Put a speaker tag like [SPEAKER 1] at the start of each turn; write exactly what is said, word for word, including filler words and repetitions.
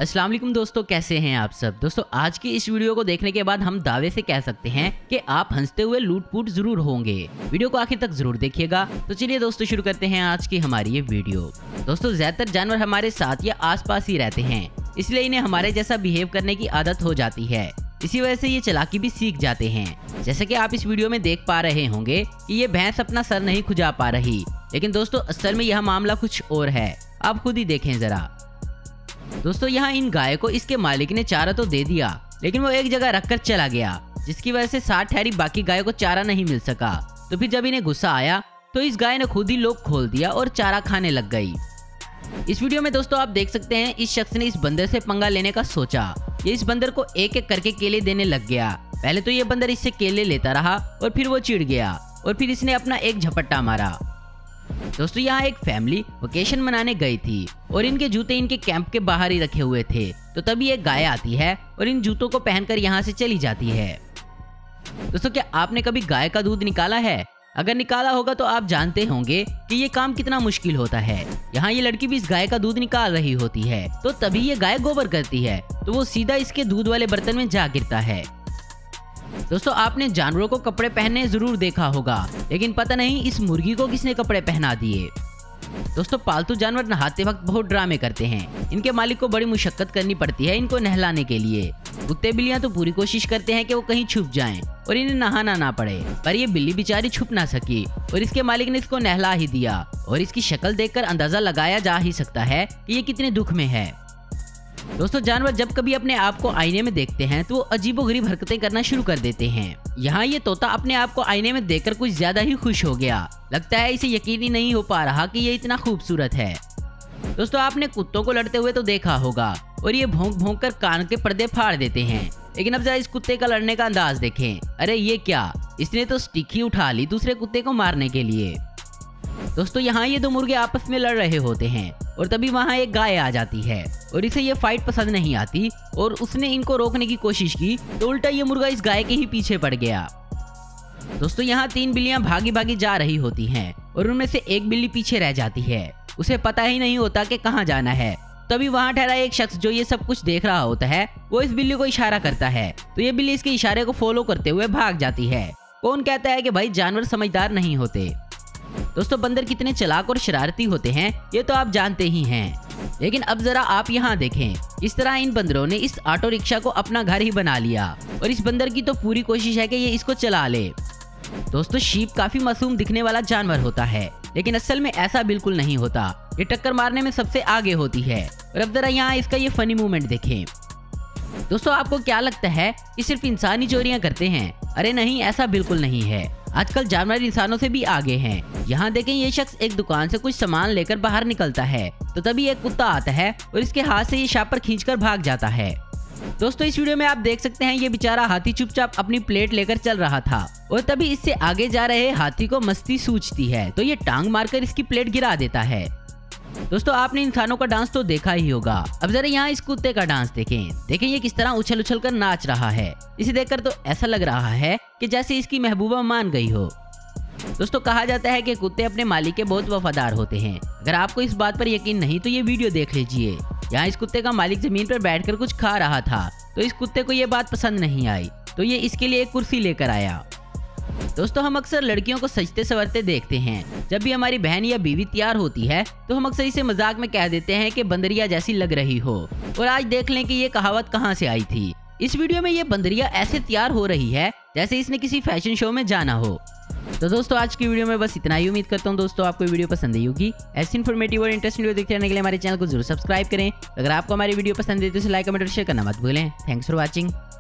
[SPEAKER 1] अस्सलाम वालेकुम दोस्तों, कैसे हैं आप सब। दोस्तों आज की इस वीडियो को देखने के बाद हम दावे से कह सकते हैं कि आप हंसते हुए लूटपूट जरूर होंगे। वीडियो को आखिर तक जरूर देखिएगा। तो चलिए दोस्तों शुरू करते हैं आज की हमारी ये वीडियो। दोस्तों ज्यादातर जानवर हमारे साथ या आसपास ही रहते हैं, इसलिए इन्हें हमारे जैसा बिहेव करने की आदत हो जाती है। इसी वजह से ये चालाकी भी सीख जाते हैं। जैसे कि आप इस वीडियो में देख पा रहे होंगे कि ये भैंस अपना सर नहीं खुजा पा रही, लेकिन दोस्तों असल में यह मामला कुछ और है। आप खुद ही देखें जरा। दोस्तों यहाँ इन गाय को इसके मालिक ने चारा तो दे दिया, लेकिन वो एक जगह रखकर चला गया, जिसकी वजह से साथ ठहरी बाकी गायों को चारा नहीं मिल सका। तो फिर जब इन्हें गुस्सा आया तो इस गाय ने खुद ही लोक खोल दिया और चारा खाने लग गई। इस वीडियो में दोस्तों आप देख सकते हैं इस शख्स ने इस बंदर से पंगा लेने का सोचा। ये इस बंदर को एक एक करके केले देने लग गया। पहले तो ये बंदर इससे केले लेता रहा और फिर वो चिढ़ गया और फिर इसने अपना एक झपट्टा मारा। दोस्तों यहाँ एक फैमिली वेकेशन मनाने गई थी और इनके जूते इनके कैंप के बाहर ही रखे हुए थे। तो तभी एक गाय आती है और इन जूतों को पहनकर यहाँ से चली जाती है। दोस्तों क्या आपने कभी गाय का दूध निकाला है? अगर निकाला होगा तो आप जानते होंगे कि ये काम कितना मुश्किल होता है। यहाँ ये लड़की भी इस गाय का दूध निकाल रही होती है, तो तभी ये गाय गोबर करती है तो वो सीधा इसके दूध वाले बर्तन में जा गिरता है। दोस्तों आपने जानवरों को कपड़े पहनने जरूर देखा होगा, लेकिन पता नहीं इस मुर्गी को किसने कपड़े पहना दिए। दोस्तों पालतू जानवर नहाते वक्त बहुत ड्रामे करते हैं। इनके मालिक को बड़ी मुशक्कत करनी पड़ती है इनको नहलाने के लिए। कुत्ते बिल्लियां तो पूरी कोशिश करते हैं कि वो कहीं छुप जाएं और इन्हें नहाना ना पड़े, पर ये बिल्ली बेचारी छुप ना सकी और इसके मालिक ने इसको नहला ही दिया। और इसकी शक्ल देखकर अंदाजा लगाया जा ही सकता है कि ये कितने दुख में है। दोस्तों जानवर जब कभी अपने आप को आईने में देखते हैं तो वो अजीबोगरीब हरकतें करना शुरू कर देते हैं। यहाँ ये तोता अपने आप को आईने में देखकर कुछ ज्यादा ही खुश हो गया। लगता है इसे यकीन ही नहीं हो पा रहा कि ये इतना खूबसूरत है। दोस्तों आपने कुत्तों को लड़ते हुए तो देखा होगा और ये भौंक भौंक कर कान के पर्दे फाड़ देते हैं, लेकिन अब जरा इस कुत्ते का लड़ने का अंदाज देखें। अरे ये क्या, इसने तो स्टिक ही उठा ली दूसरे कुत्ते को मारने के लिए। दोस्तों यहाँ ये दो मुर्गे आपस में लड़ रहे होते हैं और तभी वहाँ एक गाय आ जाती है और इसे ये फाइट पसंद नहीं आती और उसने इनको रोकने की कोशिश की तो उल्टा ये मुर्गा इस गाय के ही पीछे पड़ गया। दोस्तों यहाँ तीन बिल्लियां भागी भागी जा रही होती हैं और उनमें से एक बिल्ली पीछे रह जाती है। उसे पता ही नहीं होता कि कहाँ जाना है। तभी वहाँ ठहरा एक शख्स जो ये सब कुछ देख रहा होता है, वो इस बिल्ली को इशारा करता है तो ये बिल्ली इसके इशारे को फॉलो करते हुए भाग जाती है। कौन कहता है कि भाई जानवर समझदार नहीं होते। दोस्तों बंदर कितने चालाक और शरारती होते हैं ये तो आप जानते ही हैं, लेकिन अब जरा आप यहाँ देखें किस तरह इन बंदरों ने इस ऑटो रिक्शा को अपना घर ही बना लिया और इस बंदर की तो पूरी कोशिश है कि ये इसको चला ले। दोस्तों शीप काफी मासूम दिखने वाला जानवर होता है, लेकिन असल में ऐसा बिल्कुल नहीं होता। ये टक्कर मारने में सबसे आगे होती है। और अब जरा यहाँ इसका ये फनी मूवमेंट देखें। दोस्तों आपको क्या लगता है कि सिर्फ इंसान ही चोरियां करते हैं? अरे नहीं, ऐसा बिल्कुल नहीं है। आजकल जानवर इंसानों से भी आगे हैं। यहाँ देखें ये शख्स एक दुकान से कुछ सामान लेकर बाहर निकलता है तो तभी एक कुत्ता आता है और इसके हाथ से ये शापर खींचकर भाग जाता है। दोस्तों इस वीडियो में आप देख सकते हैं ये बेचारा हाथी चुपचाप अपनी प्लेट लेकर चल रहा था और तभी इससे आगे जा रहे हाथी को मस्ती सूझती है तो ये टांग मारकर इसकी प्लेट गिरा देता है। दोस्तों आपने इंसानों का डांस तो देखा ही होगा, अब जरा यहाँ इस कुत्ते का डांस देखें। देखें ये किस तरह उछल उछल कर नाच रहा है। इसे देखकर तो ऐसा लग रहा है कि जैसे इसकी महबूबा मान गई हो। दोस्तों कहा जाता है कि कुत्ते अपने मालिक के बहुत वफादार होते हैं। अगर आपको इस बात पर यकीन नहीं तो ये वीडियो देख लीजिए। यहाँ इस कुत्ते का मालिक जमीन पर बैठकर कुछ खा रहा था तो इस कुत्ते को ये बात पसंद नहीं आई तो ये इसके लिए एक कुर्सी लेकर आया। दोस्तों हम अक्सर लड़कियों को सजते संवरते देखते हैं। जब भी हमारी बहन या बीवी तैयार होती है तो हम अक्सर इसे मजाक में कह देते हैं कि बंदरिया जैसी लग रही हो। और आज देख लें कि ये कहावत कहाँ से आई थी। इस वीडियो में ये बंदरिया ऐसे तैयार हो रही है जैसे इसने किसी फैशन शो में जाना हो। तो दोस्तों आज की वीडियो में बस इतना ही। उम्मीद करता हूँ दोस्तों आपको वीडियो पसंद आई होगी। ऐसी इन्फॉर्मेटिव और इंटरेस्टिंग वीडियो देखते रहने के लिए हमारे चैनल को जरूर सब्सक्राइब करें। अगर आपको हमारी वीडियो पसंद है तो इसे लाइक कमेंट और शेयर करना मत भूलें। Thanks for watching.